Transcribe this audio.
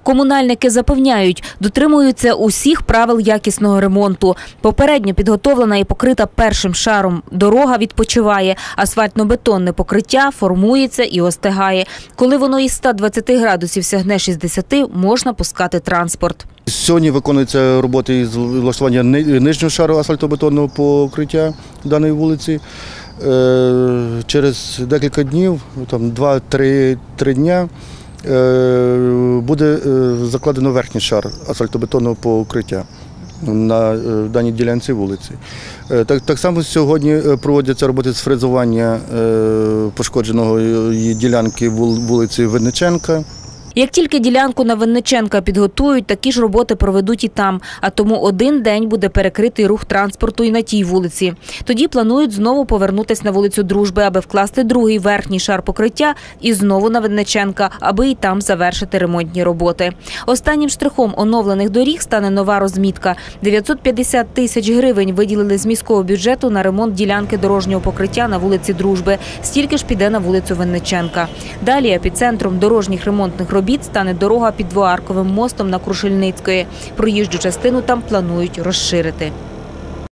Комунальники запевняють, дотримуються усіх правил якісного ремонту. Попередньо підготовлена і покрита першим шаром дорога відпочиває, асфальтно-бетонне покриття формується і остигає. Коли воно із 120 градусів сягне 60, можна пускати транспорт. Сьогодні виконуються роботи із влаштування нижнього шару асфальтобетонного покриття даної вулиці. Через декілька днів, 2-3 дня, буде закладено верхній шар асфальтобетонного покриття на даній ділянці вулиці. Так само сьогодні проводяться роботи з фрезування пошкодженої ділянки вулиці Винниченка. Як тільки ділянку на Винниченка підготують, такі ж роботи проведуть і там. А тому один день буде перекритий рух транспорту і на тій вулиці. Тоді планують знову повернутися на вулицю Дружби, аби вкласти другий верхній шар покриття і знову на Винниченка, аби і там завершити ремонтні роботи. Останнім штрихом оновлених доріг стане нова розмітка. 950 тисяч гривень виділили з міського бюджету на ремонт ділянки дорожнього покриття на вулиці Дружби. Стільки ж піде на вулицю Винниченка. Далі епіцентром дорожніх ремонтних робіт стане дорога під двоарковим мостом на Крушельницької. Проїжджу частину там планують розширити.